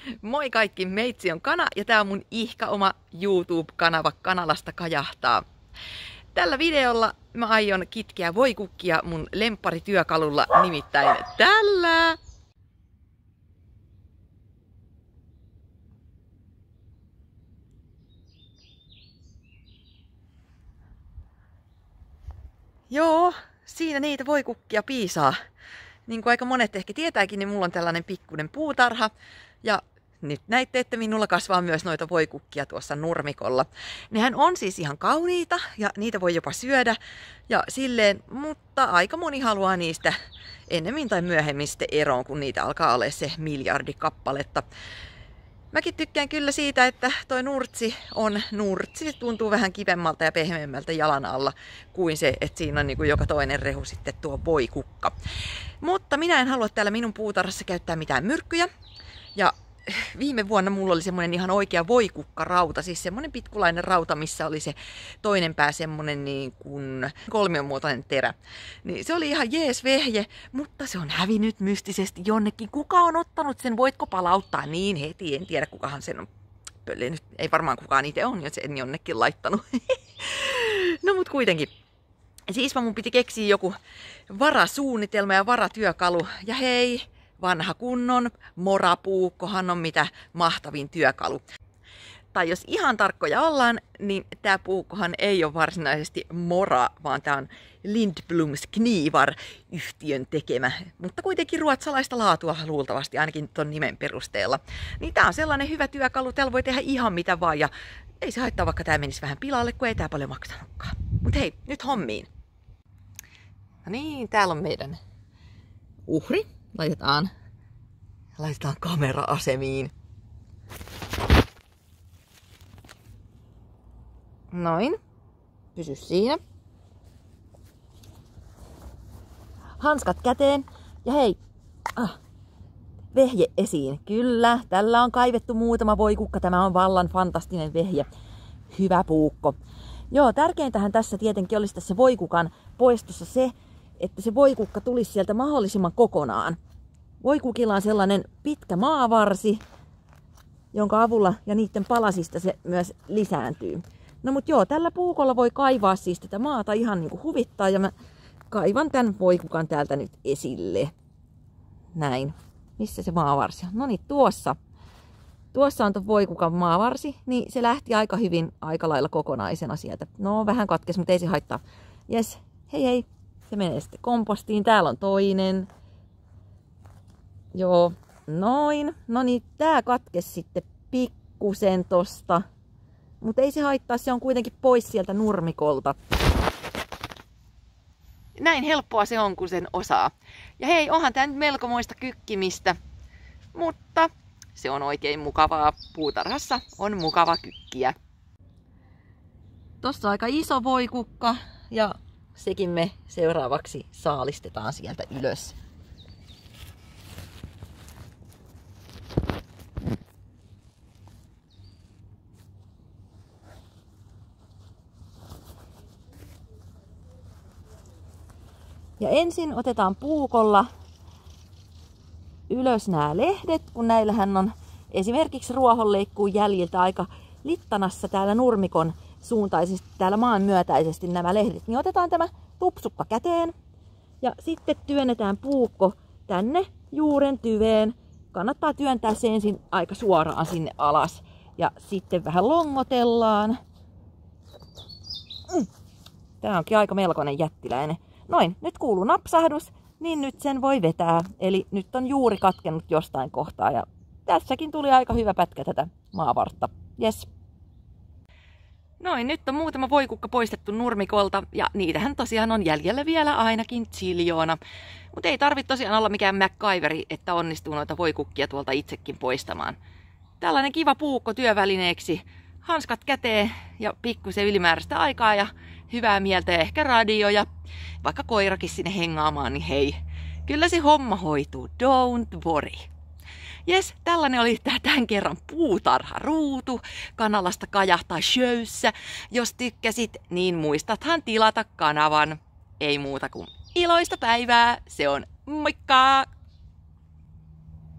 Moi kaikki, meitsi on Kana ja tää on mun ihka oma YouTube-kanava Kanalasta kajahtaa. Tällä videolla mä aion kitkeä voikukkia mun lempparityökalulla, nimittäin tällä. Joo, siinä niitä voikukkia piisaa. Niin kuin aika monet ehkä tietääkin, niin mulla on tällainen pikkuinen puutarha. Ja nyt näitte, että minulla kasvaa myös noita voikukkia tuossa nurmikolla. Nehän on siis ihan kauniita ja niitä voi jopa syödä ja silleen, mutta aika moni haluaa niistä ennemmin tai myöhemmin sitten eroon, kun niitä alkaa olla se miljardi kappaletta. Mäkin tykkään kyllä siitä, että toi nurtsi on nurtsi. Se tuntuu vähän kivemmalta ja pehmeämmältä jalan alla kuin se, että siinä on niin kuin joka toinen rehu sitten tuo voikukka. Mutta minä en halua täällä minun puutarhassa käyttää mitään myrkkyjä. Ja viime vuonna mulla oli semmonen ihan oikea voikukkarauta, siis semmonen pitkulainen rauta, missä oli se toinen pää semmonen niin kuin kolmionmuotoinen terä. Niin se oli ihan jees vehje, mutta se on hävinnyt mystisesti jonnekin. Kuka on ottanut sen? Voitko palauttaa? Niin heti, en tiedä kukahan sen on pöllinyt. Ei varmaan kukaan itse on, jos en jonnekin laittanut. No mut kuitenkin. Siis mun piti keksiä joku varasuunnitelma ja varatyökalu. Ja hei! Vanha kunnon morapuukkohan on mitä mahtavin työkalu. Tai jos ihan tarkkoja ollaan, niin tämä puukkohan ei ole varsinaisesti mora, vaan tämä on Lindbloms Knivar-yhtiön tekemä. Mutta kuitenkin ruotsalaista laatua luultavasti, ainakin tuon nimen perusteella. Niin tämä on sellainen hyvä työkalu, täällä voi tehdä ihan mitä vaan. Ja ei se haittaa, vaikka tämä menisi vähän pilalle, kun ei tämä paljon maksanutkaan. Mutta hei, nyt hommiin. No niin, täällä on meidän uhri. Laitetaan kamera-asemiin. Noin. Pysy siinä. Hanskat käteen. Ja hei. Vehje esiin. Kyllä, tällä on kaivettu muutama voikukka. Tämä on vallan fantastinen vehje. Hyvä puukko. Joo, tärkeintähän tässä tietenkin olisi tässä voikukan poistossa se, että se voikukka tulisi sieltä mahdollisimman kokonaan. Voikukilla on sellainen pitkä maavarsi, jonka avulla ja niiden palasista se myös lisääntyy. No mut joo, tällä puukolla voi kaivaa siis tätä maata ihan niinku huvittaa ja mä kaivan tämän voikukan täältä nyt esille. Näin. Missä se maavarsi on? No niin, tuossa. Tuossa on tuon voikukan maavarsi, niin se lähti aika hyvin aika lailla kokonaisena sieltä. No vähän katkes, mutta ei se haittaa. Jes, hei hei. Se menee sitten kompostiin. Täällä on toinen. Joo, noin. No niin, tää katkesi sitten pikkusen tosta. Mutta ei se haittaa, se on kuitenkin pois sieltä nurmikolta. Näin helppoa se on, kun sen osaa. Ja hei, onhan tää nyt melkomoista kykkimistä. Mutta se on oikein mukavaa. Puutarhassa on mukava kykkiä. Tossa on aika iso voikukka ja sekin me seuraavaksi saalistetaan sieltä ylös. Ja ensin otetaan puukolla ylös nämä lehdet, kun näillähän on esimerkiksi ruohonleikkuun jäljiltä aika littanassa täällä nurmikon suuntaisesti, täällä maan myötäisesti nämä lehdet. Niin otetaan tämä tupsukka käteen ja sitten työnnetään puukko tänne juuren tyveen. Kannattaa työntää se ensin aika suoraan sinne alas ja sitten vähän longotellaan. Tää onkin aika melkoinen jättiläinen. Noin, nyt kuuluu napsahdus, niin nyt sen voi vetää. Eli nyt on juuri katkennut jostain kohtaa ja tässäkin tuli aika hyvä pätkä tätä maavartta. Jes. Noin, nyt on muutama voikukka poistettu nurmikolta ja niitähän tosiaan on jäljellä vielä ainakin ziljoona. Mutta ei tarvitse tosiaan olla mikään MacGyveri, että onnistuu noita voikukkia tuolta itsekin poistamaan. Tällainen kiva puukko työvälineeksi, hanskat käteen ja pikkusen ylimääräistä aikaa ja hyvää mieltä ja ehkä radio ja vaikka koirakin sinne hengaamaan, niin hei, kyllä se homma hoituu, don't worry. Jes, tällainen oli tämän kerran puutarharuutu Kanalasta kajahtaa showssä. Jos tykkäsit, niin muistathan tilata kanavan. Ei muuta kuin iloista päivää, se on moikka!